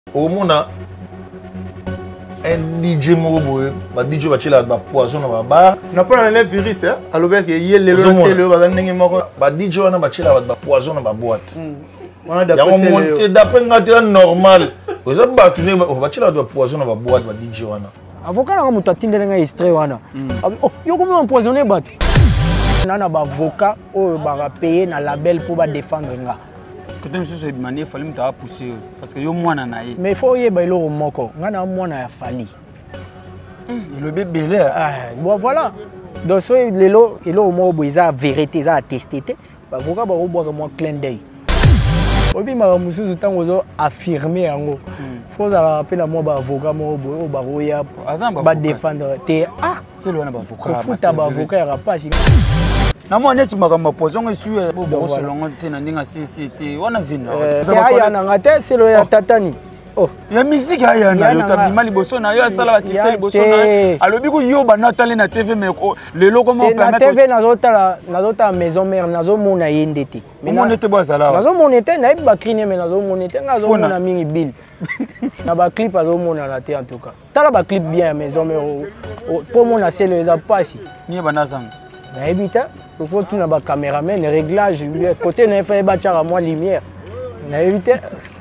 Au monde, un DJ Moroboé, un DJ va tirer la poison dans la barre. n'a pas un virus, hein? Alors bien que y a le c'est le bazar mort. Bah DJ on a va tirer la poison dans la boîte. On a d'après ngaté normal. Vous avez battu on va tirer la poison dans la boîte bah DJ on a. Avocat na muta tindela nga extrait wana. Oh yo comme empoisonner bato. Nana ba avocat o ba payer na label pour ba défendre nga. Quand je suis demandé, il fallait me pousser parce que yo mwana na ye. Mais il faut y bailo moko. Nga na mwana ya fali. Le bébé là. Ah bon voilà. Donc so lelo mo boiza vérité za attesté. Ba avocat ba boire moi clin d'œil. Obi ma mususu tango zo affirmer yango. Faut rappeler moi ba avocat mo boyo ba roya ba défendre te c'est le na ba avocat. Faut ta ba avocat ya rapasi. Na moi net makamba poison esu bo selongo te na ndinga CCT wana vina. Ya na ngate c'est le ya tatani. Oh, ya musique ya na yo tabima liboso na yo asala ba succès liboso na. Alobi ko yo ba natali na TV mais le logo mo permettre. Na TV nazota maison mère nazo mona yendete. Mais mon était bo sala. Nazo monete na ba criner mais nazo monete ngazo mona mingi bill. Na ba clip azo mona na te en tout cas. Tala ba clip bien maison mère pour mon c'est le za pasi. Ni ba nazang. Na ebita, il faut tout na ba caméraman réglage côté na fait ba tchara moi lumière. Na ebita.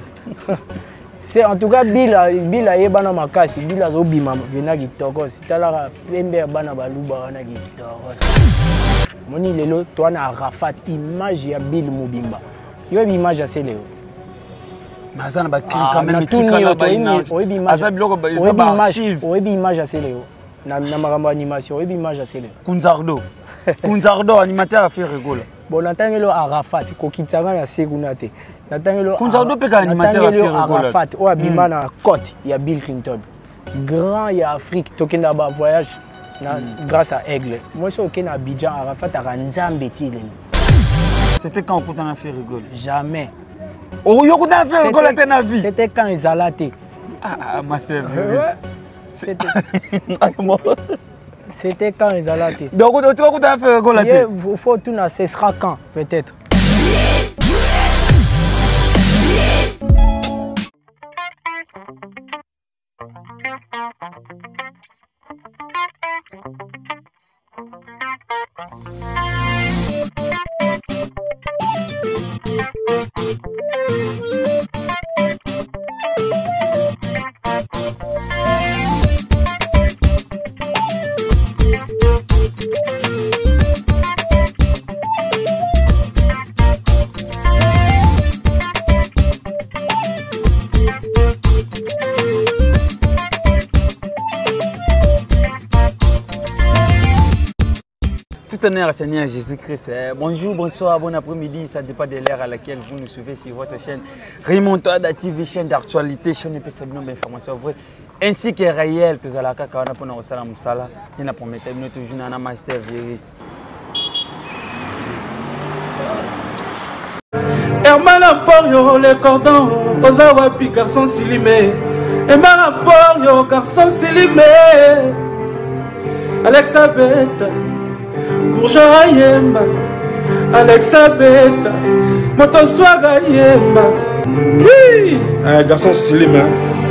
C'est en tout cas Bill a bana makasi Bill a zobima bena kitoko tala pembe bana baluba wana kitoko moni lelo toi na Arafat image ya Bill Mobimba yo image assez leo mazana ba clip quand même tikala ba image aza biloko ba archive oyebi image assez leo na makambo animation oyebi image assez leo Kunzardo animateur a fait rigoler bon natangelo Arafat ko kitanga ya sekuna te natangelo Kunzardo pe ka animateur a fait rigoler Arafat o abima na côte ya Bill Clinton grand ya Afrique tokenda ba voyage na grâce à Aigle moi so okena Abidjan Arafat a nzambe ti lelo c'était quand on a fait rigoler jamais oh yo a fait rigoler ta na vie c'était quand ils allaient ma sœur c'était quand ils allaient donc tu as fait rigoler il faut tout na ce sera quand peut-être. Tout honneur, Seigneur Jésus-Christ. Bonjour, bonsoir, bon après-midi. Ça dépend de l'heure à laquelle vous nous suivez sur votre chaîne Remontada TV, chaîne d'actualité, chaîne de d'informations vraies, ainsi que réelles. Tout à l'heure, quand on a pour nous salam sala, il a promis de nous toujours dans Master Virus. Hermana Porio, le cordon, Ozawa pi garçon silimé. Hermana Porio, garçon silimé. Alexa Beta. Bourgeois yemba, Alexa Beta, moto swaga yemba. Un garçon slim.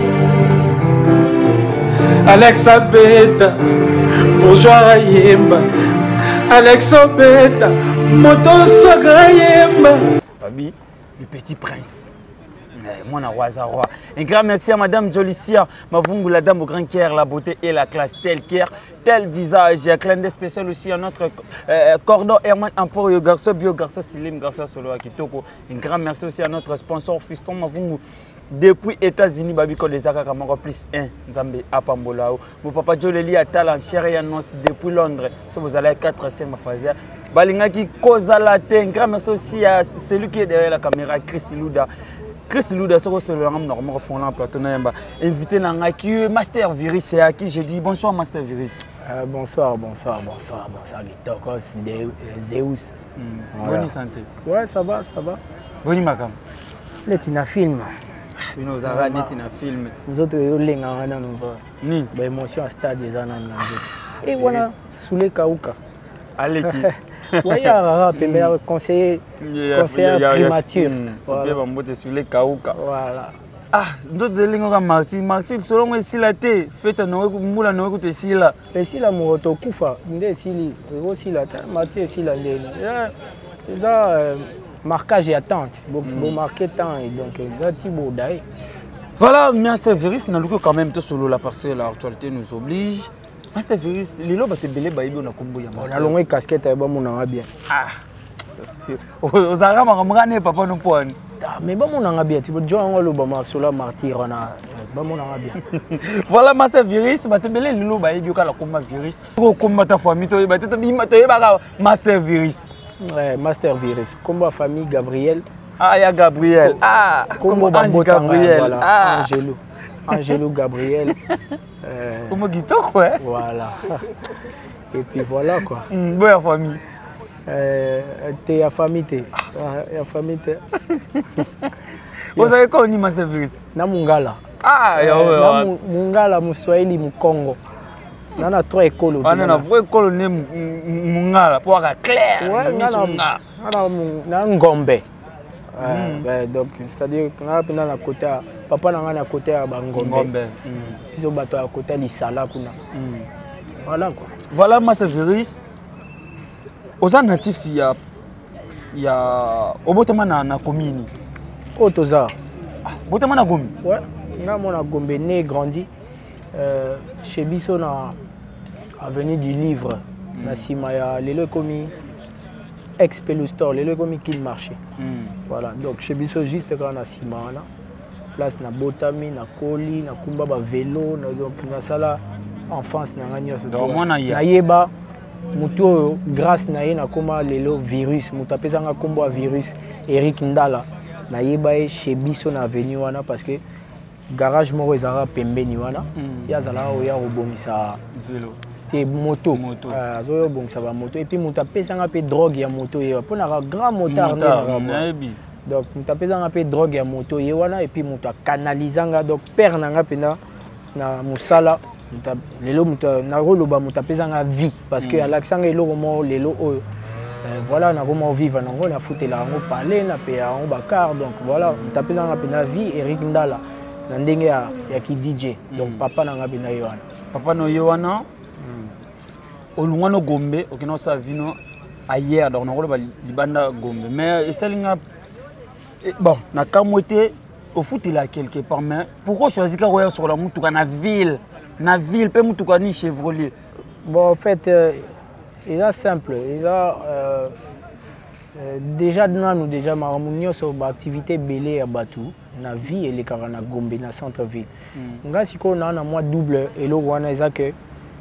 Alexa Beta, bourgeois yemba, Alexa Beta, moto swaga yemba. Babi, le petit prince. Moi, roi. Un grand merci à Madame Jolicia, Mavungu, la dame au grand cœur, la beauté et la classe, tel cœur, tel visage. Un clin d'œil spécial aussi à notre cordon Herman Emporio, garçon bio, garçon Silim, garçon Solo Akitoko. Un grand merci aussi à notre sponsor Fiston Mavungu. Depuis États-Unis, Babiko les Akaka Mako plus 1, Nzambe Apambolao. Mon papa Joleli a talent, chéri annonce depuis Londres. Si vous allez à 4-5 Mafazer. Balingaki Kozalate. Un grand merci aussi à celui qui est derrière la caméra, Chris Luda. Chris Luda, c'est le normalement fond là plateau namba. Invité Nangaki Master Virus et à qui je dis bonsoir Master Virus. Bonsoir Kitoko, c'est Zeus. Bonne santé. Ouais, ça va. Bonne makam. Letina film. Nous avons netina film. Nous autres lenga wana nous va. Ni. Ba émotion à stade des anana. Et voilà, Soulé Kauka. Allez qui. Oui, conseiller primature. Voilà. Ah, ndoto delingo ka Martin. Martin, selon moi, si la té, fait un moula no écoute si là. Et si la moto kufa, ndé si aussi la Martin si la ndé. Ça marquage et attente. Bon marquer temps et donc ça Thibaut Daï. Voilà, Master Virus, n'a quand même tout solo la parce que l'actualité nous oblige. Master Virus, lilo ba te belé ba ibi on a combo ya Master. On a longue casquette ba mon bien. Ah. Aux arabes ramrane papa nous point. Mais ba mon bien, tu veux dire on lo ba ma sola martyr on a ba mon bien. Voilà Master Virus, ba te belé lilo ba ibi ka la combat Virus. Ko combat ta famille to ba te ba Master Virus. Ouais, Master Virus, combat famille Gabriel. Ah, il y a Gabriel. Ah, comment Ange Gabriel. Voilà. Ah, Angelo Gabriel. Comment guitare quoi? Voilà. Et puis voilà quoi. Bonne famille. T'es à famille t'es. À famille t'es. Vous savez quoi on dit Master Virus? Na Mungala. Ah, na Mungala, Muswahili, Mukongo. On a 3 écoles. On a une vraie école Mungala pour avoir clair. Ouais, on a Ngombe. Donc, c'est-à-dire qu'on a un côté, papa n'a un côté à Bangombe. Ils ont battu à côté de l'Isala. Voilà quoi. Voilà, Master Virus. Aux natifs, il y a. Au Botama na commune. Au Toza. Botama na Gombe. Ouais, on a Gombe né, grandi. Chez Bisso, on a avenue du Livre. Na Simaya, les commis. Ex-Pelou Store, les commis qui marchaient. Voilà, donc chez Bisso, juste quand on a Simana, place na Botami, na Koli, na Kumbaba vélo, donc na sala enfance na nganya so. Na yeba muto grâce na ye na koma lelo virus, muto apesa nga kombo a virus Eric Ndala. Na yeba chez Bisso na avenue wana parce que garage moko ezara pembeni wana. Ya zala oya robomisa vélo. Te moto. Azoyo bongisa ba moto et puis muto apesa nga pe drogue ya moto ye pona grand motard na donc muto apesa nga pe drogue ya moto ye wana et puis muto canalisanga donc père nanga pena na musala muto lelo muto na roloba muto apesa nga vie parce que alaksanga eloko mo lelo oyo voilà na comment vivre na ngona futela ngo parler na pe ya ngo bakar donc voilà muto apesa nga pena vie Eric Ndala na ndenge ya ki DJ donc papa nanga pena ye wana papa no ye wana Olungano Gombe, okino sa vino ailleurs donc on va libanda Gombe mais esalinga bon na kamwete au foot il a quelque part mais pourquoi choisir ka sur la mutuka na ville pe mutuka ni Chevrolet bon en fait il est simple il a déjà nous déjà maramunyo sur activité belé à Batu na vie et les karana Gombe na centre ville nga siko na moi double et le wana isa que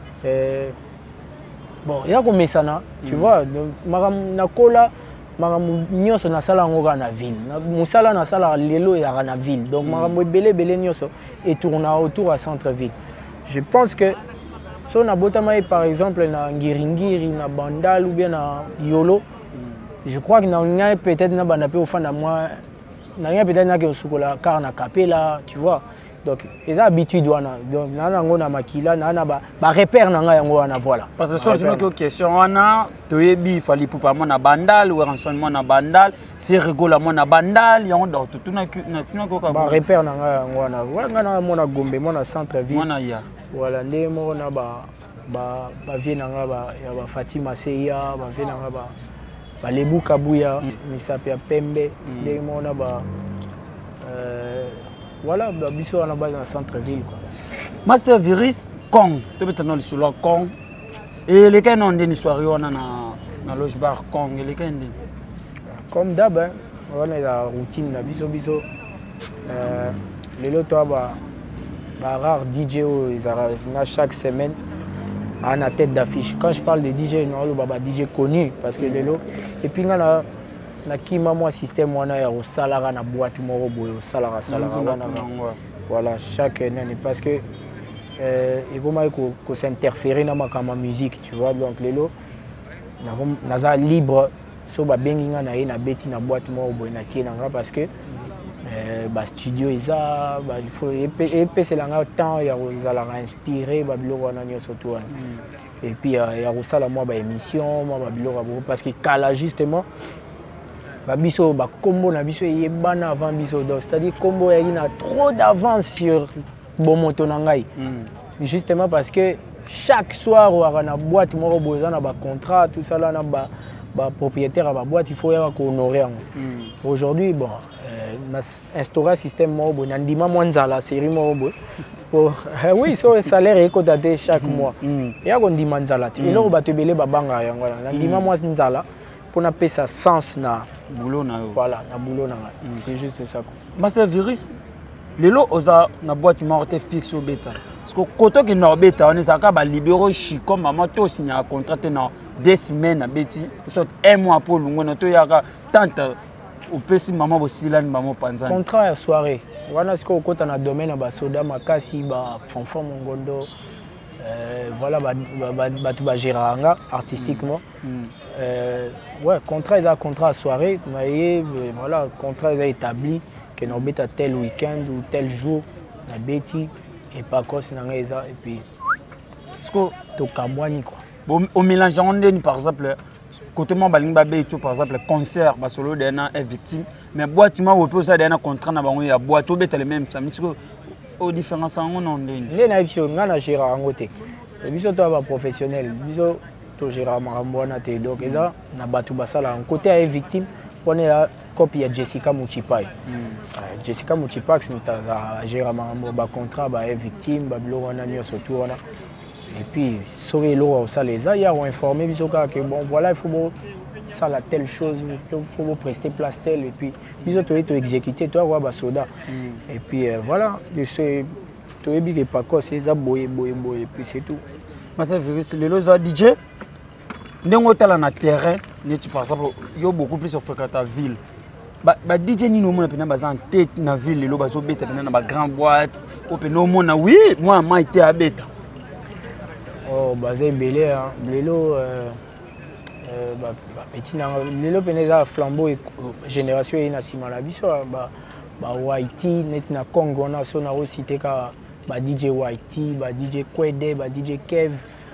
bon, il y a comme ça, tu vois, nakola, nyonso na sala ngoka na ville. Musala na sala lelo ya na ville. Donc marambo belé nyonso et tourne autour à centre ville. Je pense que si on a botama par exemple na Ngiringiri, na Bandal ou bien na Yolo, je crois que na peut-être na bana pe au fond de moi, na peut-être na ke sukola car na capella, tu vois. Donc, ils ont habitude wana. Donc, na makila, na ba repère na yango wana voilà. Parce que surtout que question wana, toyebi fali pour pas na bandal ou renseignement na bandal, faire rigoler na bandal, yango donc tout na ko ka. Ba repère na yango wana. Wana na mona Gombe, mona centre ville. Mona ya. Voilà, ndemo na ba vie na ba ya ba Fatima Seya, ba vie na ba Lebu Kabuya, misape ya Pembe, ndemo na ba voilà, biso on a base dans le centre-ville. Master Virus, Kong, tu peux te donner sur le Kong. Et les gens ont des soirées dans le loge bar Kong. Comme d'hab, on a la routine, biso. Les lots, rare DJ, chaque semaine, à la tête d'affiche. Quand je parle de DJ, on DJ connu parce que les lots. Et puis, na kima moi système wana ya salara na boîte moko boyo salara wana voilà chaque année parce que il faut s'interférer dans ma musique tu vois donc lelo naza libre so ba benginga na na beti na boîte moko boyo na kinanga parce que ba studio isa ba il faut epese langa temps ya kozala inspiré ba biloko wana nyoso to wana et puis ya kosala moi ba émission moi ba biloko parce que kala justement biso ba combo na biso yebana avant biso donc c'est-à-dire combo il a trop d'avance sur bomoto na ngai justement parce que chaque soir on a une boîte moko besoin na ba contrat tout ça là na ba propriétaire à la boîte il faut y avoir honorer aujourd'hui bon instaurer un système moko nandima mwanzala série moko oui so salaire est coté chaque mois ya ko ndima nzala te eloko bato ebele babanga yango nandima mwanzala pour na pesa sens na boulot na voilà na boulot na c'est juste ça quoi. Master Virus lelo oza na boîte morte fixe au bêta parce que koto ki na bêta on est ça ka ba libéro chi comme maman to signé un contrat na 2 semaines à bêti soit 1 mois pour lungo na to yaka tante au pesi maman bosilani maman panzani contrat ya soirée wana siko kota na domaine ba soda makasi ba fonfon mongondo voilà batu ba géranga artistiquement ouais contrat est contrat à soirée mais voilà contrat est établi que nous bêta tel week-end ou tel jour na bêti et pas cause na ngeza et puis parce que to kamwani quoi au mélange on par exemple côté moi balinga bêti par exemple concert ba solo dena est victime mais boîte moi peut ça dena contrat na bango ya boîte bêta les mêmes ça mais au différence on on ndé na biso ngana gérant ngote biso to ba professionnel biso to gérant marambona te donc eza na batu basala en côté à victime on est à copie de Jessica Muchipai. Jessica Muchipai c'est gérant marambo ba contrat ba victime ba blo wana nyo surtout wana et puis sauver l'eau ça les a ya ont informé biso que bon voilà il faut ça la telle chose il faut prester place telle et puis biso to exécuter toi wa ba soda et puis voilà c'est to ebi que pas quoi c'est ça boye et puis c'est tout. Master Virus lelo za DJ ndenge otala na terrain neti par exemple yo beaucoup plus fréquente ta ville ba DJ ni no mona pena baza en tête na ville lelo bazo beta pena na ba grand boîte o pena mona oui moi ma été à beta oh bazé belé hein lelo petit na lelo pena za flambeau génération ina sima la biso ba Whitey neti na Congo na so na cité ka ba DJ Whitey ba DJ Kwede ba DJ Kev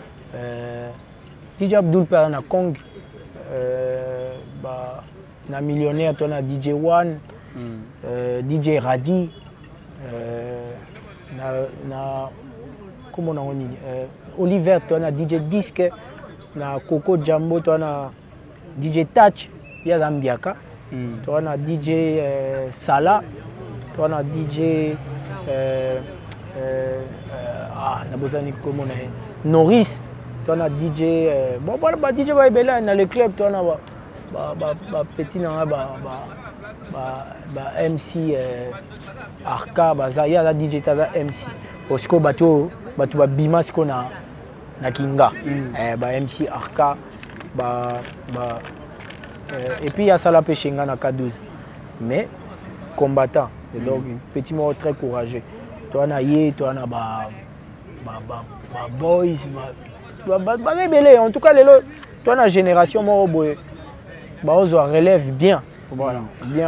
DJ Abdul par na Kong na millionnaire toi na DJ One DJ Radi na comment on dit Oliver toi na DJ Disque na Coco Jambo toi na DJ Touch ya Zambiaka toi na DJ Sala toi na DJ na bosani comment on Norris toi na DJ bon voilà DJ va bela dans le club toi na petit na MC Arca baza ya la DJ taza MC parce que bato ba bima siko na Kinga ba MC Arca et puis il y a ça la Peshenga na K12 mais combattant donc petit mot très courageux toi na yé toi na ba boys en tout cas toi la génération moi on relève bien voilà bien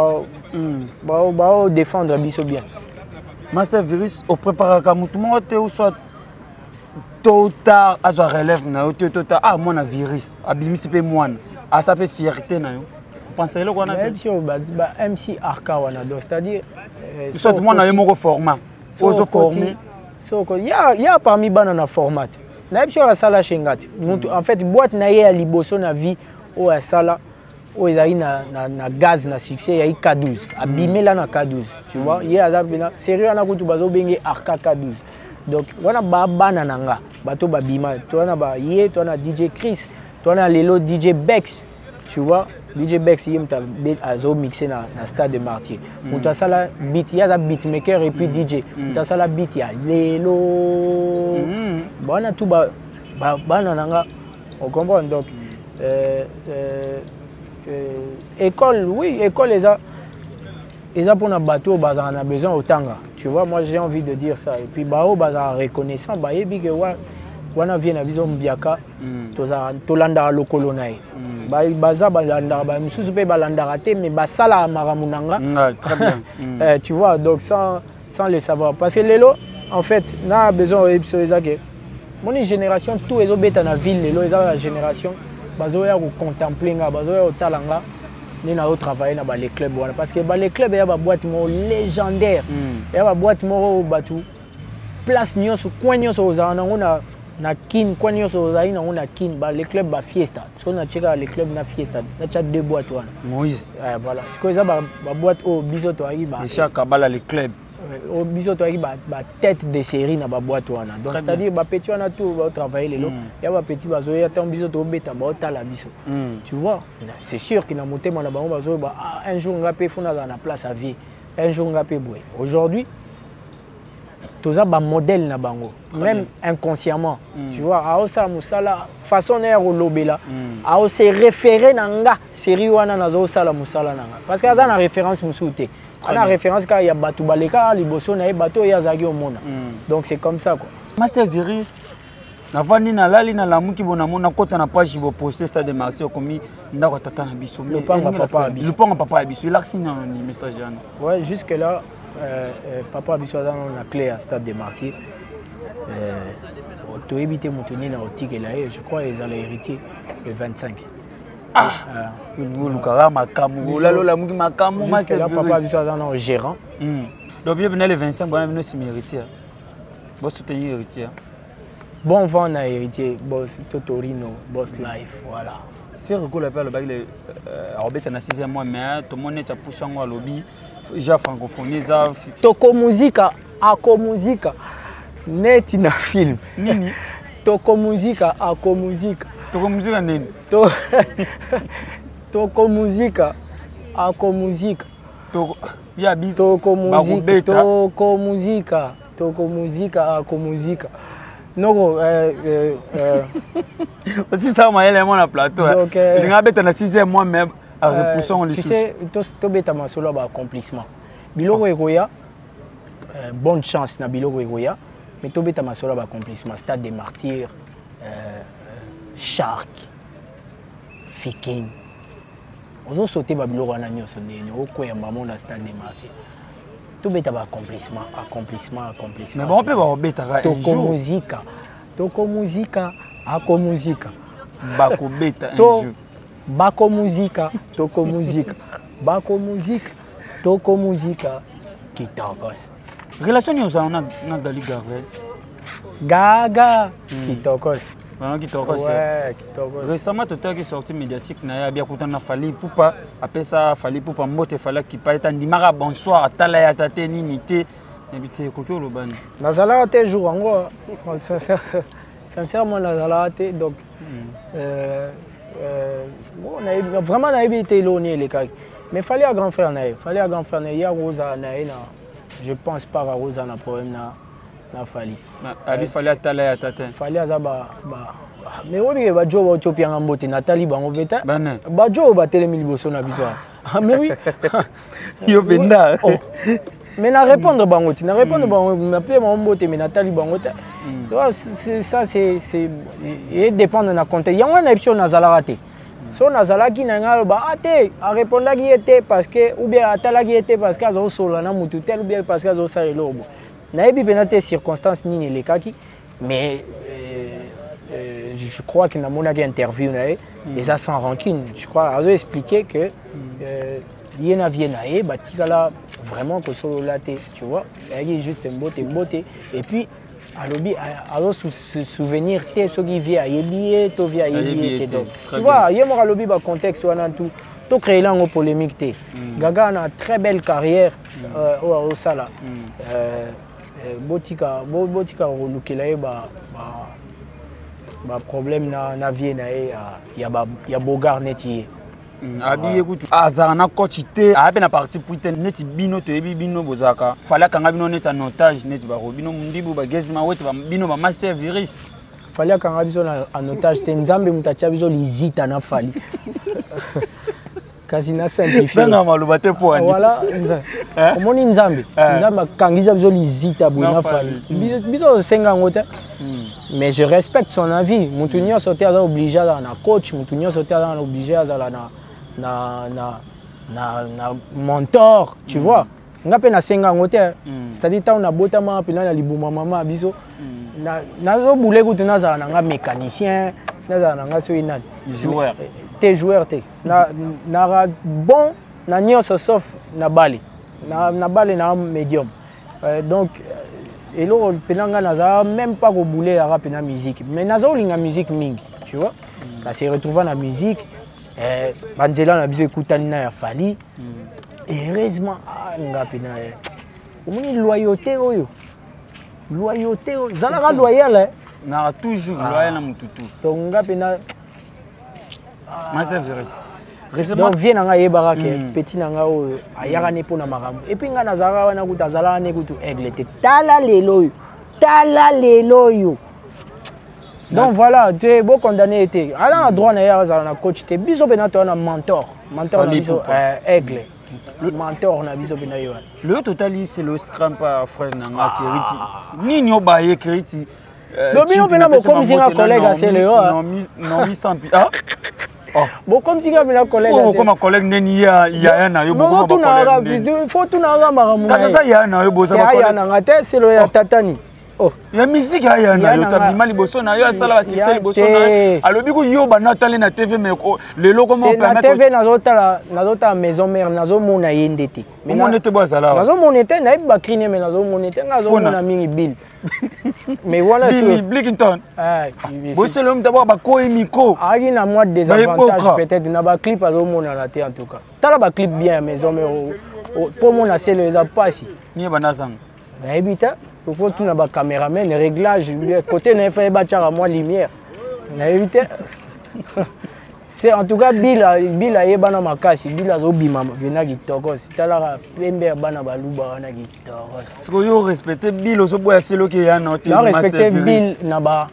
défendre biso bien. Master Virus au préparer comme tout monde ou soit tôt ou tard à sa relève na tôt ou tard ah moi na Virus abimisi pe moi à sa pe fierté na yo pensez le qu'on a MC Arca wana donc c'est-à-dire soit moi na yo format aux formés il y a parmi banana format na biso sala chengati en fait boîte na ye à liboso na vie o ya sala o ezali na gaz na succès ya K12 abimé là na K12 tu vois ye azabina sérieux na kutu bazo bengi Arca K12 donc wana ba banana nga bato babima toi na ba ye toi na DJ Chris toi na lelo DJ Bex tu vois DJ Bex yem ta azo mixé na Stade de Martyr muta sala beat ya za beatmaker et puis DJ muta sala beat ya lelo bana tout bana nanga on comprend donc école oui école les a pour na bateau baza on a besoin autant tu vois moi j'ai envie de dire ça et puis bao baza reconnaissant ba yebi que wana vient na biso mbiaka tolanda lokolo nae baza balanda ba mususu pe balanda raté mais basala maramunanga très bien tu vois donc sans le savoir parce que lelo en fait na besoin que mon génération tout les obéta na ville lelo la génération bazoya ko contempler nga bazoya otalanga Nous avons travaillé dans les clubs. Parce que les clubs, il y a des boîtes légendaires. Il y a des boîtes qui place nyonso coin nyonso ozana na kin coin nyonso ozali na na kin les clubs ba fiesta so na cheka les clubs na fiesta na cha deux boîtes wana Moïse voilà ce que ça ba boîte au bisoto ari ba chaque bala les clubs au bisoto ari ba tête de série na ba boîte wana donc c'est à dire ba petit wana tout va travailler les lots il y a ba petit bazoya tant bisoto beta ba tala biso tu vois c'est sûr qu'il a monté na ba bazo ba un jour ngapé fona na place à vie un jour ngapé boy aujourd'hui tout ça, modèle na bango, même inconsciemment. Tu vois, à ça musala façon au lobela, à se référer nanga série wana na zo sala musala nanga. Parce que ça na référence musouté. Na référence quand il y a batu baleka liboso na bato ya zagi au mona. Donc c'est comme ça quoi. Master Virus na vandi na lali na lamuki bona mona kota na page bo poster Stade des Martyrs comme ndako tata na biso. Le panga papa biso. L'accent na message yana. Ouais, jusque là papa Bissoazan on a clé à Stade des Martyrs. Tu évité Moutoni dans Otik et là, je crois qu'ils allaient hériter le 25. Ah, papa Bissoazan est gérant. Donc bien le 25, bon venir se mériter. Bon soutenir héritier. Bon vent na héritier, boss Totorino, boss life, voilà. Faire recours appel le bail Robert na 6e mois mais tout le monde est à pousser en lobby. Ja francophonie za toko muzika ako muzika neti na film nini toko muzika ako muzika nini toko muzika ako muzika toko ya bi toko muzika ako muzika non aussi ça moi élément na plateau donc je ngabeta na 6e mois mais tu sais, tu beta masolo ba accomplissement. Biloko ekoya bonne chance na biloko ekoya, mais tu beta masolo ba accomplissement. Stade des Martyrs, Shark, Viking. On a sauté ba biloko na nyoso ndeni okoya mamo na Stade des Martyrs. Tu beta ba accomplissement. Mais bon on peut ba beta ka toko muzika, ako muzika. Bako beta un jour. Bako muzika, toko muzika. Bako muzika, toko muzika, kitokos. Relation ni on a Gali Garvel. Gaga, kitokos. Vraiment kitokos. Ouais, kitokos. Récemment tu as sorti médiatique na ya bien kutana Fally Ipupa, après ça Fally Ipupa mbote fala ki pa etandimaka bonsoir atala ya tate nini te. Habité kokyo lobani. Nazala te jour ngo sincèrement nazala te donc bon, vraiment, on a évité l'éloigner les cas. Mais il fallait un grand frère. Il y a Rosa, je pense pas à Rosa, na problème na Fali. Il fallait attendre à tata. Il fallait azaba. Mais oui, il va jouer au Tchopia en beauté. Nathalie, on va faire. Va jouer au Télémili Bosso na bisoir. Mais oui. Yo benda. Mais na répondre bangote, na répondre bangote, mais après mon beauté, mais Nathalie bangote. Ça c'est il dépend de la contexte. Il y a une option nazalaraté. So nazalaki nanga ba ate a répondre qui était parce que ou bien atala qui était parce qu'azo solo na mutu tel ou bien parce qu'azo sa lobo. Na ebi benate circonstances ni les kaki mais je crois qu'il n'a mon interview na et ça sans rancune. Je crois azo expliquer que yena vienae batikala vraiment que solo laté, tu vois. Il y a juste une beauté et puis alors se souvenir te ce qui vient yebié to vient yebié donc tu vois il y a mon lobby ba contexte wana tout to créer là en polémique te Gaga a une très belle carrière au sala botika relukela ba problème na vie na ya bogar netier abi écoute azana coach te a na parti pour te neti bino to ebi bino bozaka fala kanga bino neti en otage neti ba robino mundibu ba gezma wete ba bino ba Master Virus fala kanga biso en otage te nzambe mutacha biso lizita na fali kasi na simplifier na maluba te po ani voilà omoni nzambe kangisa biso lizita bona fali biso senga ngote mais je respecte son avis mutunyo sauter à obligé à na coach mutunyo sauter à obligé à na mentor, tu vois. On a peine à 5 ans, c'est-à-dire que on a beau temps à peine à libuma maman biso. Na zo boule que tu n'as un mécanicien, n'as un joueur. te joueur te na bon na nyonso sauf na bale na bale na médium donc eloko penanga naza même pas kobouler la rap na musique mais naza olinga musique mingi tu vois na se retrouver na musique banzela na biso ekutani na ya fali heureusement nga pena omoni loyauté oyo zalaka loyal na toujours loyal na mututu donc nga pena master virus donc vie nanga yebaka ke petit nanga oyo ayaka ne pona makambo et puis nga nazalaka wana kuta azalaka ne kutu aigle te tala lelo oyo donc voilà tu es beau condamné été ala na droit na ya azala na coach te biso pena to na mentor na biso aigle mentor na biso pena yo le totali c'est le scrum pas frère nanga keriti nini obaye keriti domino pena mo comme si un collègue à c'est le non mi sans ah oh bon comme si un collègue oh comme un collègue neni ya na yo bon tout na faut tout na maramu ça ya na yo boza ba collègue ya na ngate c'est le ya tatani oh ya musique ya na yo tabima liboso na yo asala ba succès liboso na alobi ko yo bana tale na TV mais lelo comment permettre na TV nazota maison mère nazomona yende te mais on était boza là nazomona te na ba criner mais nazomona te ngazomona mingi bill mais voilà Billy Blickington bo c'est l'homme d'abord ba ko miko ari na moi des avantages peut-être na ba clip azomona na te en tout cas tala ba clip bien maison mère pour mon c'est les apasi ni bana sang mais habita il faut tout na ba caméraman réglage côté na fait ba tchara moi lumière na éviter c'est en tout cas Bill yebana makasi Bill azobima vena kitokos tala pembe bana baluba wana kitokos parce que yo respecter Bill ozoboya selo ke ya na te respecter Bill na ba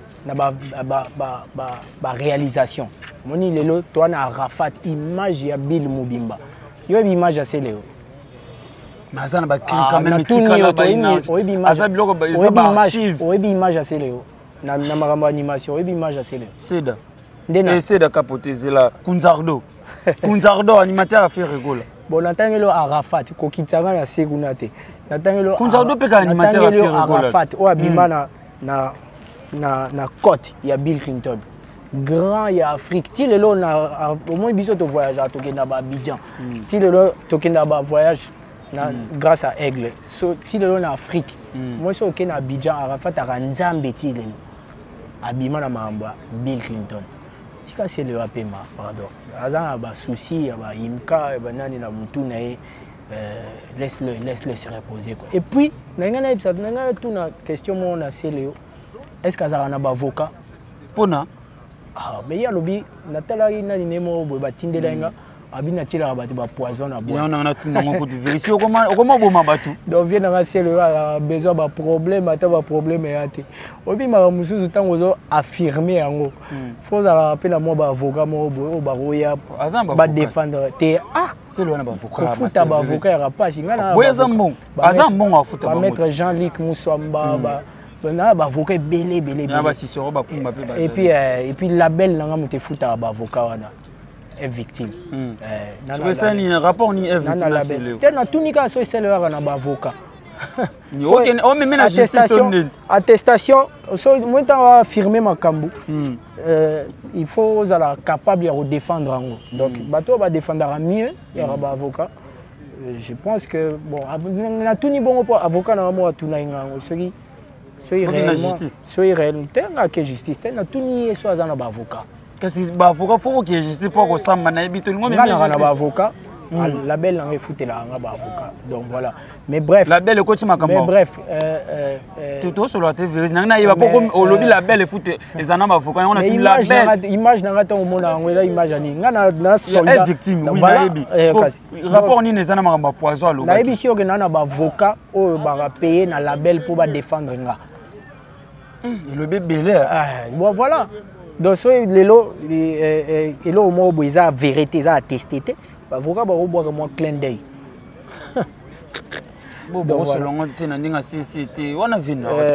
réalisation moni lelo toi na Arafat image ya Bill Mobimba yo image ya selo mazana ba cri quand même etika la ba image azabiloko ba archive oyebi image ya selo na makambo animation oyebi image ya selo seda essaie de capoter là Kunzardo animateur a fait rigoler bon natangelo Arafat ko kitanga na sekuna te natangelo Kunzardo pe ka animateur a fait rigoler Arafat o abima na côte ya Bill Clinton grand ya Afrique ti lelo na au moins biso to voyage to kenda ba Abidjan ti lelo to kenda ba voyage na grâce à Aigle so ti lelo na Afrique moi so kenda Abidjan Arafat a nzambe ti lelo abima na mamba Bill Clinton tika c'est le apema pardon azana ba souci ba imka ba nani na mutu na laisse-le se reposer quoi et puis nanga tout na question mon na Célio est-ce qu'azana ba avocat pona ah mais ya lobi natala nani nemo ba tindela nga abina tila ba ba poison na bois on a tout na ko vérifier comment boma batu donc vient na Célio a besoin ba problème ata ba problème ya te obi ma mususu tango zo affirmer yango faut za pe na mo ba avocat mo ba roya ba défendre te ah c'est le na ba avocat futa ba avocat ya pas ngana boya zambon azambon a futa ba maître Jean-Luc Moussamba ba ba avocat belé na ba sisoro ba kumba pe ba et puis label nanga muté futa ba avocat wana est victime c'est ça ni rapport ni est victime là c'est le tena tunika so c'est le na ba avocat ni aucun on même la justice attestation so moi ta affirmer makambu il faut être capable de défendre en haut donc bato va défendre mieux il y aura ba avocat je pense que bon na tuni bon avocat na mo tuna ngango soki réellement soki réellement que justice na tuni so azana ba avocat qu'est-ce ba avocat faut que justice pour que ça mana ebito ngo même na ba avocat label na refouté la ba avocat donc voilà mais bref label coach makamba mais bref tout sur la TV na yeba poko au lobby label foot ezana ba avocat on a tout label image na ngata omona ngwela image ani ngana na soldat victime oui na yebi rapport ni ezana makamba poison lo na yebi sio que na ba avocat o ba payer na label pour ba défendre nga le bébé là bon voilà donc so lelo elo mo bo eza vérité eza attesté avocat ba roboka moi clin d'œil bon selon tena ndinga CCT on a vu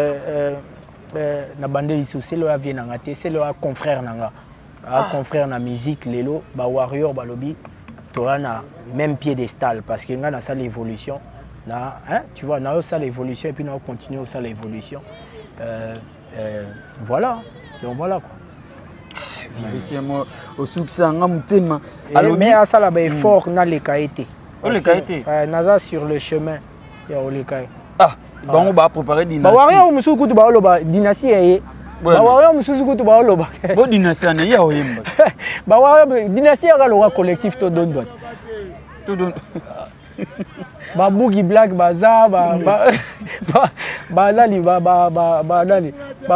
na bandeli sous c'est le a vient ngate c'est le confrère nanga confrère na musique lelo ba warrior ba lobby toi na même piédestal parce que nga na ça l'évolution na hein tu vois na ça l'évolution et puis on continue ça l'évolution voilà donc voilà quoi Vérifier moi au succès nga mutema. Mais à ça là ba effort na les kaité. Les kaité. Naza sur le chemin ya olekaï. Ah, bon on va préparer dynastie. Ba waria musu kutu ba oloba dynastie yé. Ba waria musu kutu ba oloba. Bo dynastie na ya oyemba. Ba waria dynastie ya le collectif to don dot. To don. Ba Boogie Black baza ba nani ba nani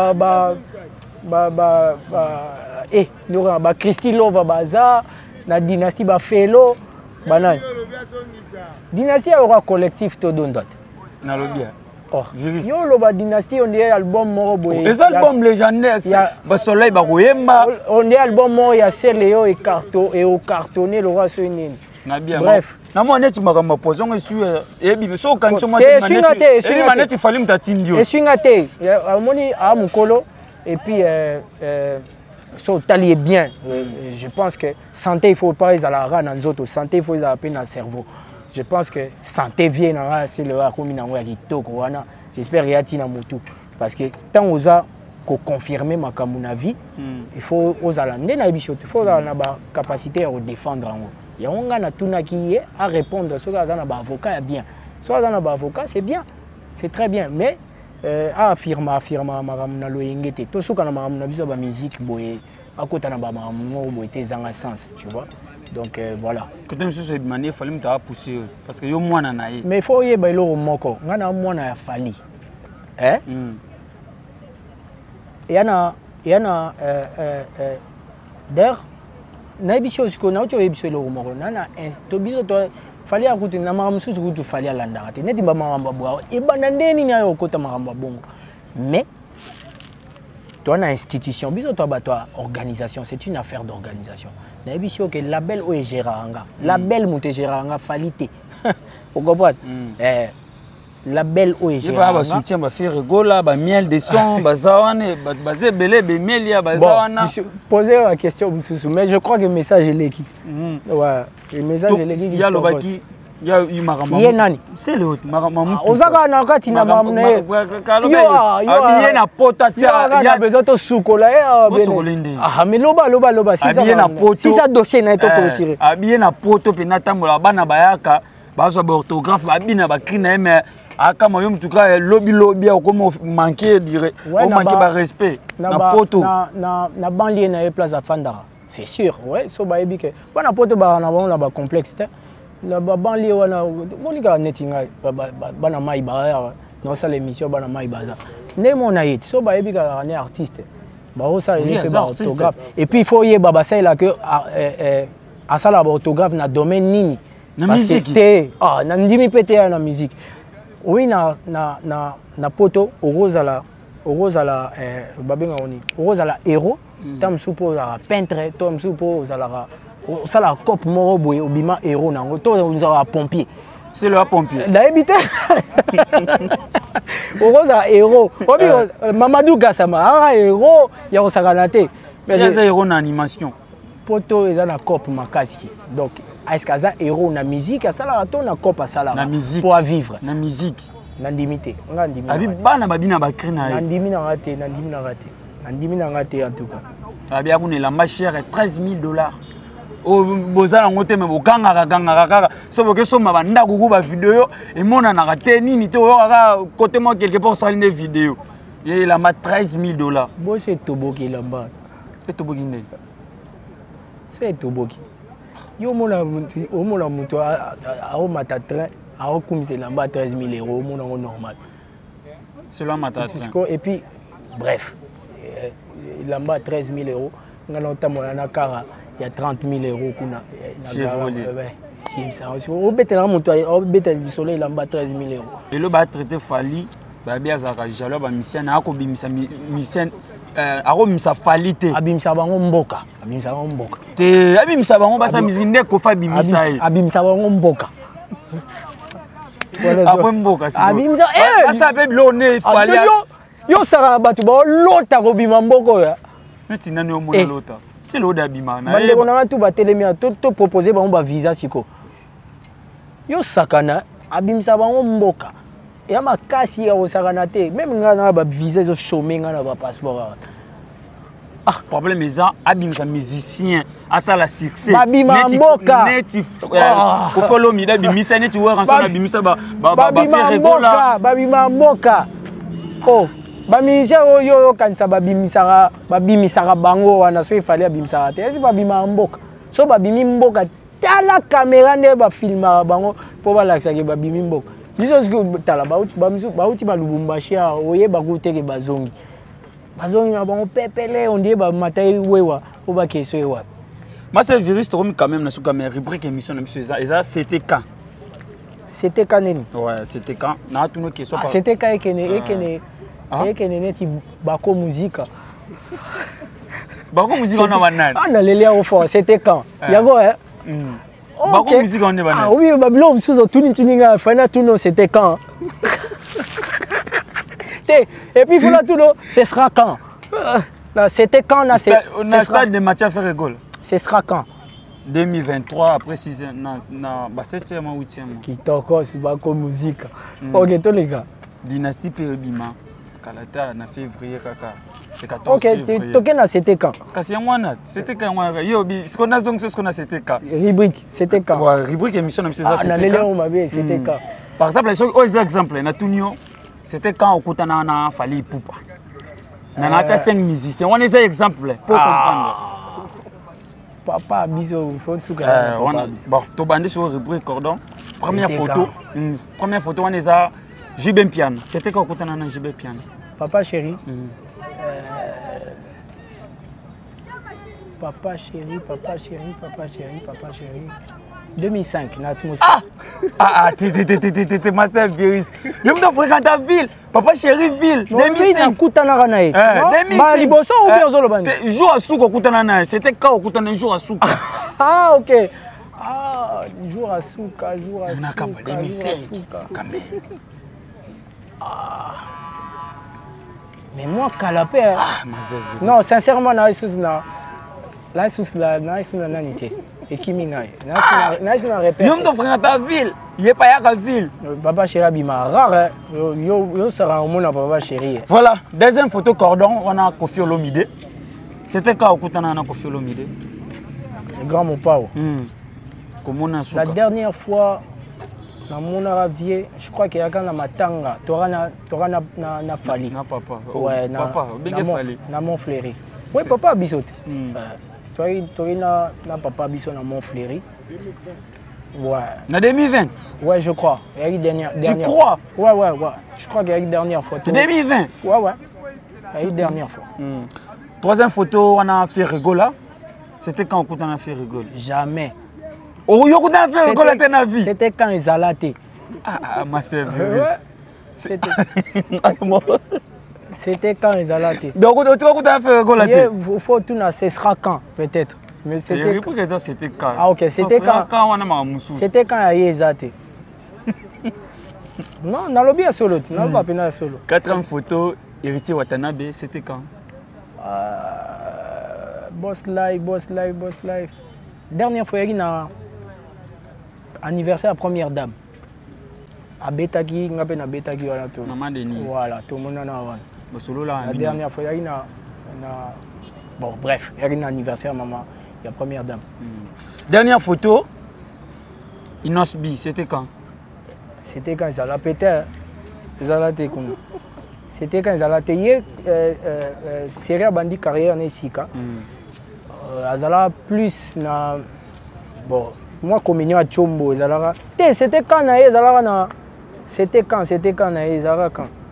ba Christy Lova baza na dynastie ba Felo ba nani dynastie aura collectif to don dot na lobia. Oh, yo loba dynastie on dirait album moro boye. Les albums légendaires ba soleil ba koyemba. On dirait album moro ya Serleo et carton et au cartonné le roi Soinine. Bref. Namo neti makamba pozongo esu ebi so kanso moi maneti fali mtatindio. Eswingate amoni a mukolo et puis so tali bien. Je pense que santé il faut pas ils à la rana nzoto santé il faut ils à peine dans cerveau. Je pense que santé vient là c'est le comme na ngwa kitoko wana. J'espère yati na mutu parce que tant oza ko confirmer makambo na vie il faut aux alande na biso il faut na ba capacité à défendre en il y a un gars qui est à répondre à ce gars un avocat bien soit un avocat c'est bien c'est très bien mais à affirmer maramna loyengete to suka na maramna biso ba musique boye akota na ba maramna boye zanga sens tu vois donc voilà quand même ce manière fallait me ta pousser parce que yo mwana na ye mais il faut yeba ilo moko ngana mwana ya fali yana d'ailleurs nabiso siko na ocho ebiso lo moko nana to biso to fali akuti na mama mususu kutu fali alanda ate neti ba mama bwa e bana ndeni na yo kota mama bongo mais toi na institution biso to ba to organisation c'est une affaire d'organisation nabiso que label o géranga label muté géranga falité vous comprenez label o géranga ba soutien ba faire rigola ba miel de son ba zawane ba zebele be melia ba zawana poser la question mais je crois que le message est l'équipe ouais le message est l'équipe il y a le baki il y a eu marama nani c'est le marama ozaka na kati na mamne yo na pota il y a besoin de sukola mais loba si ça dossier na to retirer habillé na poto pe na tambola bana bayaka bazo ba orthographe ba bina ba crina mais aka moyo mtuka lobby comme manquer dire on manquer ba respect na poto na banlieue na place à Fandara c'est sûr ouais so ba ebike bana poto ba na ba complexité la banlieue wana monika netinga bana mai ba non ça l'émission bana mai baza ne mona yet so ba ebika na artiste ba o ça les ba orthographe et puis il faut y baba ça là que à ça la orthographe na domaine nini na musique na ndimi pété na musique oui na poto orozala babenga oni orozala héros tam supo za peintre tom supo za ça la cop moro boye obima héros nango to za pompier c'est le pompier la habité orozala héros obi Mamadou Gassama héros ya osakanate mais c'est héros na animation poto eza na cop makasi donc est-ce que ça héros na musique ça la to na cop ça la pour vivre na musique na ndimité nga ndimi abi bana babina ba krina na ndimi na raté en tout cas abi akune la machère $13,000 o bozala ngote me bokanga kaka so boke soma banda kuku ba vidéo et mona na raté nini to kaka côté moi quelque part ça une vidéo et la ma $13,000 bo c'est toboki lamba c'est toboki ndé c'est toboki yo mona muto a mata train a okumisa lamba €13,000 mona normal c'est là mata train et puis bref lamba €13,000 ngana otamona na kara il y a €30,000 kuna au betela muto au betela du soleil lamba €13,000 et le ba traité fali ba bia za ka jalo ba mission ako bimisa mission akomisa fali te abimisa bango mboka te abimisa bango basa mizinde kofa bimisa abimisa bango mboka après mboka c'est abimisa asa pe blone fali yo saka batu ba lota ko bima mboko ya neti nani yo mona lota c'est l'eau d'abima na bande kona tout batelemi to proposer bango ba visa siko yo sakana abimisa bango mboka ya makasi ya osakana te même nga na ba visa zo chômer nga na ba passeport problème est ça, abimisa musicien, à ça la succès. Babima mboka. Neti kofolo mida bimisa neti wa rançon bimisa ba faire rigola. Babima mboka. Oh, bamisha yo kanisa babimisaka bango wana so ifali abimisaka te. Est-ce babima mboka? So babimi mboka tala caméra ne ba filma bango po ba lakisa ke babimi mboka. Biso ce tala bauti ba Lubumbashi oye ba guteke bazongi. Bazongi na bango pepele on dit ba matai wewa po ba keso ewa. Master Virus comme quand même na suka mais rubrique émission na monsieur ça c'était quand? C'était quand nini? Ouais, c'était quand? Na tuno question pas. C'était quand ekene neti bako musique. Bako musique on a banane. Ah na lelia au fort, c'était quand? Yago hein. Bako musique on est banane. Ah oui, babilo msuzo tuninga fana tuno c'était quand? Et puis voilà tout ce sera quand? C'était quand là c'est on stade de Mathieu Ferrégol. Ce sera quand? 2023 après 6 ans na 7e ou 8e. Kitoko si bako musique. OK tous les gars. Dynastie Péribima Kalata na février kaka. C'est 14 OK, toke na c'était quand? Kasi mwana, c'était quand mwana. Yo bi ce qu'on a donc c'est ce qu'on a c'était quand? Rubrique, c'était quand? Ouais, rubrique émission na ça c'était quand? C'était quand? Par exemple, les exemples na tunio c'était quand okutana na Fally Ipupa. Na na 5 musiciens. On est exemple pour comprendre. Papa biso faut souka. Bon, to bandé sur rubrique cordon. Première photo on est à JB Piano. C'était quand okutana na JB Piano. Papa chéri. Papa chéri. 2005, l'atmosphère. T'es Master Virus. Je me fréquente ta ville. Papa chéri ville. 2005. Jour à souk au Koutanana. C'était quand au Koutana jour à souk. Ah, ok. Ah, jour à souk. 2005. Mais moi, Calapé. Non, sincèrement, là, et qui m'inaille. Yom to frère ta ville. Il est pas à ville. Papa chéri bima rare. Yo sera au monde papa chéri. Voilà, deuxième photo cordon, on a Koffi Olomide. C'était quand au Koutana na Koffi Olomide. Grand mon pao. La dernière fois dans mon ravier, je crois qu'il y a quand na matanga, torana na Fally. Na papa. Ouais, papa, bien Fally. Na mon fléri. Oui, papa bisote. Toi, na papa biso na Montfleury. Ouais. En 2020? Ouais, je crois. Il y a eu dernière. Tu crois? Ouais. Je crois qu'il y a eu dernière fois. 2020? Ouais. Il y a eu dernière fois. Troisième photo, on a fait rigola. C'était quand on a fait rigola? Jamais. Oh, on a fait rigola dans la vie? C'était quand ils allaient. Ah, ma sœur. C'était quand ils allaient. Donc, tu vois qu'on a fait rigola? Il faut tout na ce sera quand peut-être. Mais c'était quand? Ah ok, c'était quand? C'était quand il y a Zate. Non, on a lobby à solo, non pas pénal solo. Quatrième photo, héritier Watanabe, c'était quand? Boss live. Dernière fois, il y a un anniversaire à première dame. À Betaki, on appelle à Betaki voilà tout. Maman Denise. Voilà, tout le monde en a un. La dernière fois, il y a bon, bref, il y a un anniversaire, maman. Il y a première dame. Dernière photo, Inosbi, c'était quand? C'était quand ils allaient péter. C'était quand ils allaient payer. Série Bandi carrière ici. Ils allaient plus. Bon, moi, comme il y a Chombo, ils allaient. C'était quand ils allaient. C'était quand ils allaient.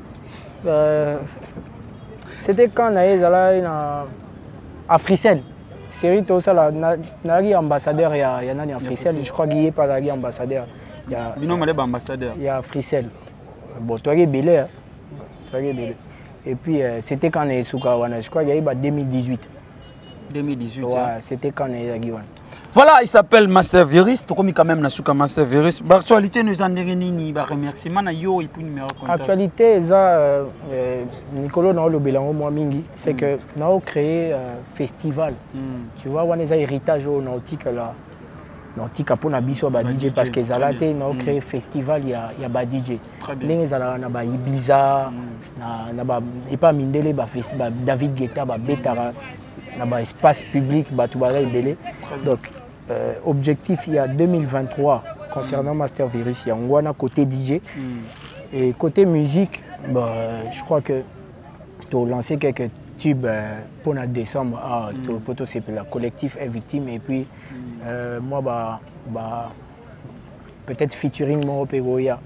C'était quand ils allaient à Frissel. Série tout ça là, nari ambassadeur il y a nani en Frissel, je crois qu'il y a pas nari ambassadeur. Il y a ambassadeur. Il y a Frissel. Bon, toi es belé. Et puis c'était quand on est sous Kawana, je crois qu'il y a eu 2018. 2018. Ouais, c'était quand on est Giwan. Voilà, il s'appelle Master Virus, tout comme quand même Nasuka Master Virus. Actualité nous en ni remerciement na yo et puis numéro contact. Actualité ça Nicolas na le belango moi mingi, c'est que nous avons créé festival. Tu vois, on a héritage au nautique là. Nautique pour na biso ba DJ parce que zalaté nous avons créé festival il y a ba DJ. Ndenge zala na ba Ibiza na ba et pas Mindele ba David Guetta ba Betara. na espace public bato baza ebele. Donc objectif il y a 2023 concernant Master Virus, il y a un côté DJ et côté musique, bah, je crois que tu as lancé quelques tubes pour le décembre. C'est le collectif est victime et puis moi peut-être featuring mon Pegoya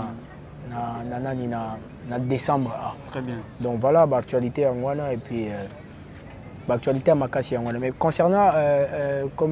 na décembre. Très bien. Donc voilà l'actualité en Wana et puis l'actualité à Makassi en Wana. Mais concernant comme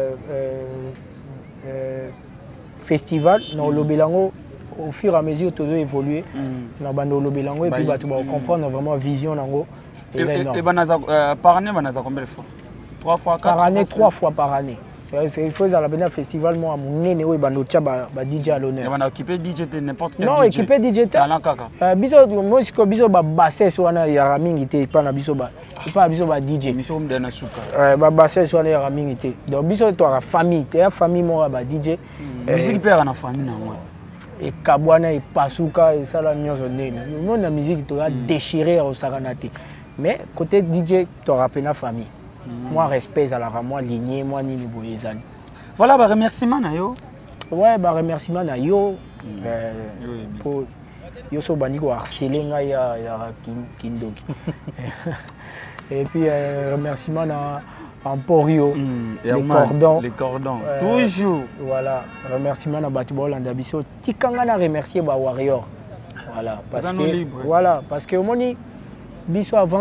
festival, dans le Belango, au fur et à mesure, tout a évolué. Dans le Belango, et puis tu vas comprendre vraiment la vision. Et par année, on a combien de fois? 3 fois, 4 fois? Par année, 3 fois par année. Il faut aller au festival, moi, mon nez, oui, DJ à l'honneur. On a équipé DJ de n'importe quel DJ. Non, équipé DJ. Moi, je suis bassé sur un yaraming, pas un DJ. Mais c'est un souka. Bassé sur un yaraming. Donc, biso tu as famille, tu as famille, moi, DJ. Musique père en famille, non? Et Kabwana et Pasuka et ça la nyonso nene. Le monde de la musique tu as déchiré au Saranati. Mais côté DJ tu auras peine famille. Moi respect à la moi ligné moi ni boyezani. Voilà bah remerciement na yo. Ouais bah remerciement na yo pour yo so bandi ko harceler nga ya kindoki. Et puis remerciement na Emporio, les cordons, toujours. Voilà, remerciement à Batuba Hollanda Bisso. Tikanga na remercier ba Warrior. Voilà, parce que au moni Bisso avant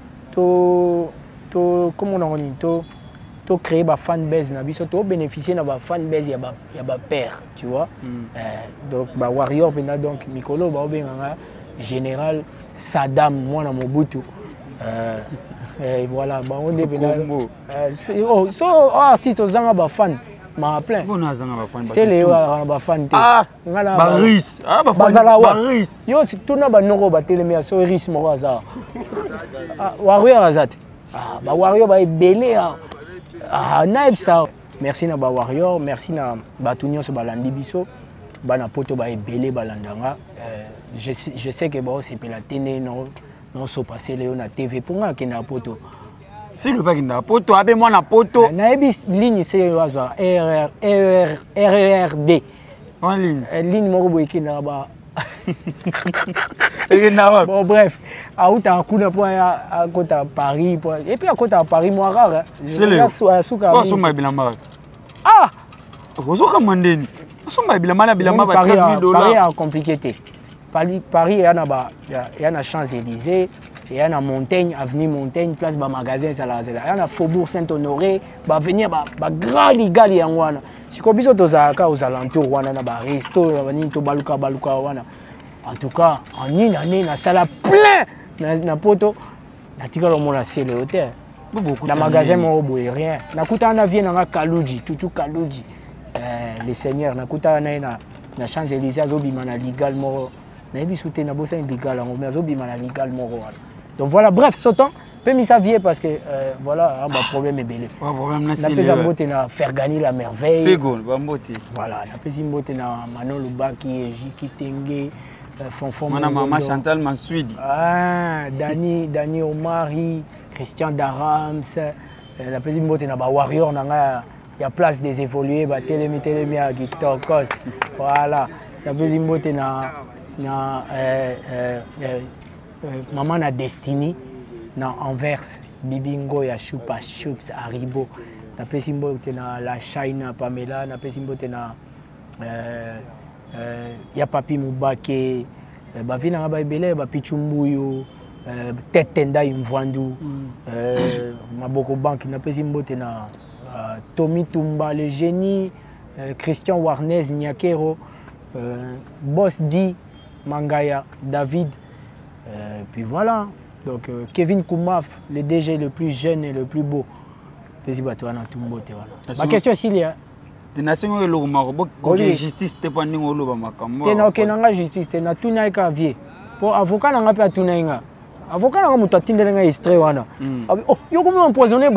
comment on dit to créer ba fanbase na Bisso to bénéficier na ba fanbase ya ba père, tu vois. Donc ba Warrior pena donc Mikolo ba obenganga général Saddam moi na Mobutu. Et voilà, on est artiste aux gens fan, ma plein. C'est les fan. Ah, Baris. Ah, Baris. Yo, tout na ba noro ba télémia so riche mo hasard. Warrior azat. Ah, ba Warrior ba belé ah naib ça. Merci na ba Warrior, merci na Batunyo so balandi biso. Ba na poto ba belé balandanga. Je sais que bon c'est la télé non. Non, so passé Léon à TV pour moi qui n'a poto. Si le pas qui n'a poto, avec moi na poto. Na ligne c'est au hasard RERD. En ligne. Ligne moko boy qui n'a ba. Bon bref, à où t'as un coup de poing à côté à Paris et puis à côté à Paris moi rare. C'est le. Quoi son ma bilamba. Ah. Ozoka mandeni. Son ma bilamba ba $13,000. Paris a compliqué. Paris, il y a la Champs-Élysées, il y a la Montaigne, avenue Montaigne, place de magasin, il y a la Faubourg Saint-Honoré, il y a un grand ligal. Si vous avez aux alentours, il y a un resto, baluka. En tout cas, en une année, il y a ça plein de poteaux. Il y a le hôtel. Dans le magasin, il n'y a rien. Il y a un avion à Kalouji, tout Kalouji. Les seigneurs, il y a un Champs-Élysées, il y a un ligal. Donc voilà, bref, sautant, peu mis sa vie parce que voilà, un problème est belé. On a pu faire gagner la merveille. Voilà, on a pu Manon Lubaki, Jiki Tengue, Fonfon. Maman Chantal Mansuidi. Dani Omari, Christian Darams, on a pu Warrior, il y a place des évolués, Télémi à Gitokos. Voilà, on a pu maman na Destiny na Anvers Bibingo ya Choupa Choups Haribo na pesimbo na la China Pamela na pesimbo na ya Papi Mubake bavina nga baibele ba Pichumbuyo Tetenda Imvandu Maboko Bank na pesimbo na Tommy Tumba le génie Christian Warnez Nyakero Boss D Mangaya, David, puis voilà. Donc Kevin Koumaf, le DG le plus jeune et le plus beau. Ma question c'est là. Tu n'as pas eu justice, tu n'as pas eu justice, tu n'as pas eu vie. Pour avocat, tu n'as pas eu avocat, tu n'as pas eu extrait. Oh, tu as empoisonné.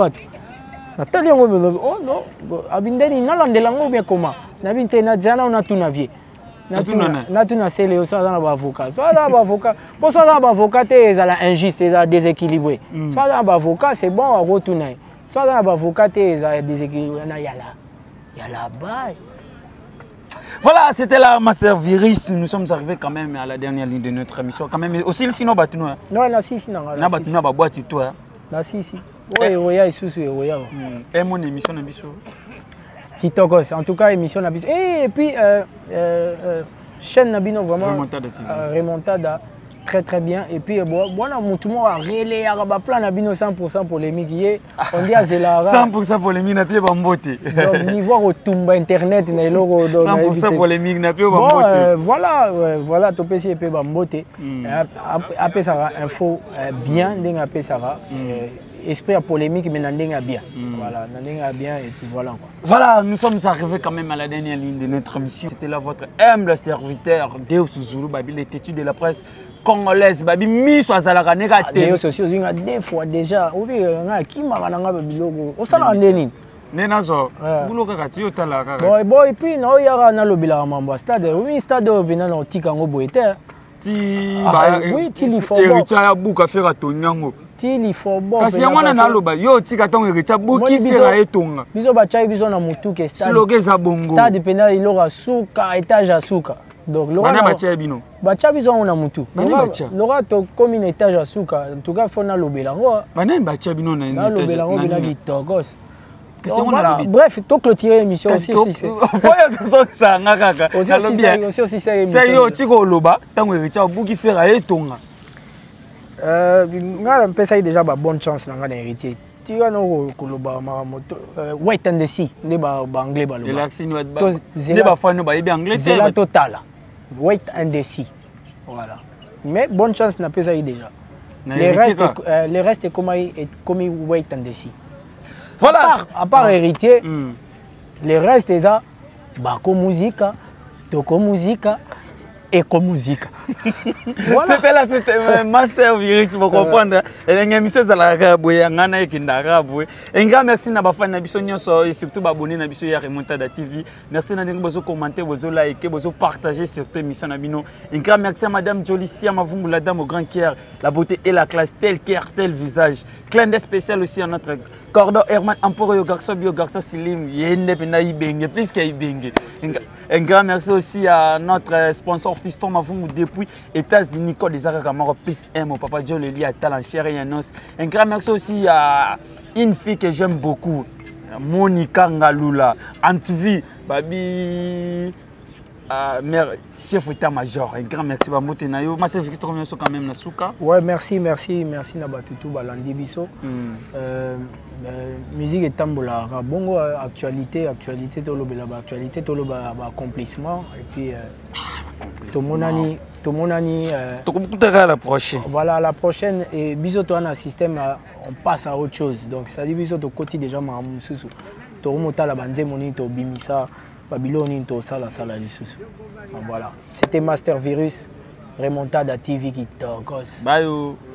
Oh non, abindeni na landelango bien comment. Na binte na jana on a tout na vie. natuna sele so aza na baavocat so aza na baavocat mpo so aza na baavocat te ezala injuste ezala déséquilibré so aza na baavocat c'est bon akotuna ye so aza na baavocat te ezala déséquilibré na yala baye. Voilà, c'était la Master Virus. Nous sommes arrivés quand même à la dernière ligne de notre émission. Quand même, aussi le sinon Batouno. Non, la si, non. Na Batouno ba boîte toi. La si. Oui, Roya est sous Roya. Et mon émission na biso. Kitokos, en tout cas émission na biso. Et puis chaîne na bino vraiment remontada très bien et puis voilà mon tout le monde a relé à plan na bino 100% polémique hier on dit à Zelara 100% polémique na pied bambote donc niveau retumba internet na eloko 100% polémique na pied bambote voilà to pesi pe bambote après ça info bien ndenge après ça esprit à polémique mais n'andinga bien voilà n'andinga bien et puis voilà quoi. Voilà, nous sommes arrivés quand même à la dernière ligne de notre émission. C'était là votre humble serviteur Deus Zulu Babi les têtus de la presse congolaise Babi miso azalaka neka te Deus aussi zinga deux fois déjà obi nga kimaka nanga biloko osala ndeni nenazo buloka kati otala kaka bon et puis na oyaka na lobila mambo stade oui stade obina na otika ngo boete ti oui ti li fo héritier ya buka fera tonyango il faut bon kasi yango na naloba yo tika tongo héritier buki fera etonga biso bachai biso na mutu ke stade siloge za bongo stade pena ilora suka étage à suka donc lora bachai bino bachai biso na mutu lora to comme une étage à suka en tout cas faut na lobela ngo bana bachai bino na étage lobela ngo bina kitokos. Bref, tu clôturer l'émission aussi. Aussi, c'est yo tiko loba tango héritier buki fera etonga. Nga mpesa déjà ba bonne chance na nga na héritier. Tu vas no koloba moto wait and see ne ba anglais ba loba. Ne ba fano ba yebi anglais c'est la totale. Wait and see. Voilà. Mais bonne chance na pesa déjà. Les restes est comme wait and see. Voilà. À part héritier, les restes c'est ça bako musique, toko musique. Éco-musique. Voilà. C'était Master Virus, vous comprenez. Et l'émission de la Raboué, un grand merci à Bafan Nabiso et surtout abonné Nabiso et Remontada TV. Merci à vous commenter, vous liker, vous partager cette émission Nabino. Un grand merci à Madame Jolicia, Mavungu, la dame au grand cœur, la beauté et la classe, tel cœur, tel visage. Clin d'œil spécial aussi à notre cordon Herman Amporo, garçon bio, garçon Silim, Yende Penaï Bengue, plus qu'il Bengue. Un grand merci aussi à notre sponsor Fiston Mavungu depuis États-Unis, Côte des Arabes, Camaro, plus M, Papa Joe, le lit à talent, chéri, Yanos. Un grand merci aussi à une fille que j'aime beaucoup, Monica Ngalula, Antivi, Babi, mère, chef état-major. Un grand merci à Motenayo. Ma sœur Victor, merci quand même, Nasuka. Ouais, merci Nabatutu, Balandi Biso. Musique et tambola, bongo actualité, actualité, tout le accomplissement et puis tout le monde la prochaine. Voilà, la prochaine et biso to un système on passe à autre chose. Donc ça dit biso to côté déjà ma mususu. To mota la banze moni to bimisa Babylone to sala lisusu. Voilà. C'était Master Virus, Remontada TV qui togos. Bye.